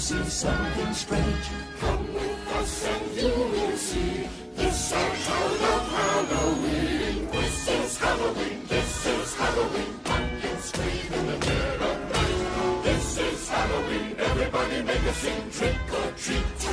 see something strange. Come with us and you will see. This our town of Halloween. This is Halloween, this is Halloween. Pumpkins scream in the dead of night. This is Halloween, everybody make a scene. Trick or treat. It's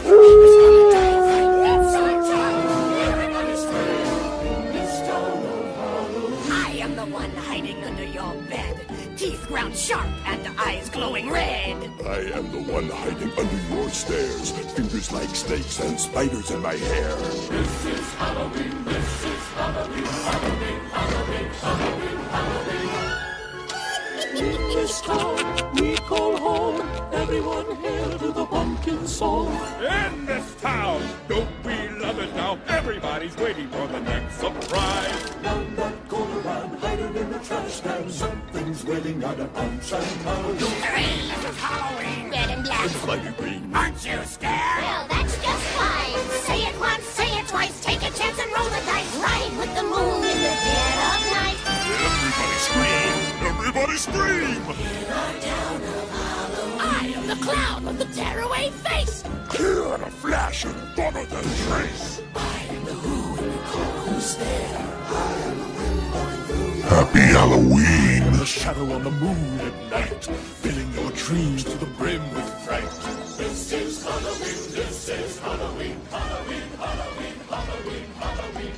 our town, everybody scream. This town of Halloween. I am the one hiding under your bed. Teeth ground sharp and eyes glowing red. I am the one hiding under your stairs. Fingers like snakes and spiders in my hair. This is Halloween, this is Halloween, Halloween, Halloween, Halloween, Halloween. In this town we call home. Everyone hail to the pumpkin song. In this town, don't we love it now? Everybody's waiting for the next surprise. Down that corner, hiding in the trash can. Something's waiting out of punch and Halloween. Hooray, this is Halloween. Red and black. It's slimy green. Aren't you scared? Well, that's just fine. Say it once, say it twice. Take a chance and roll the dice. Ride with the moon in the dead of night. Everybody scream! Everybody scream! In our town of Halloween. I am the clown with the tearaway face. Here in a flash and gone than trace. I am the who and we call who's there. I am the wind blowing through your Happy Halloween! the shadow on the moon at night, filling your dreams to the brim with fright. This is Halloween, this is Halloween, Halloween, Halloween, Halloween, Halloween.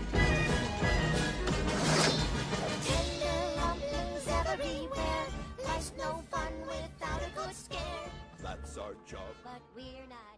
Tender lumps everywhere. Life's no fun without a good scare. That's our job. But we're not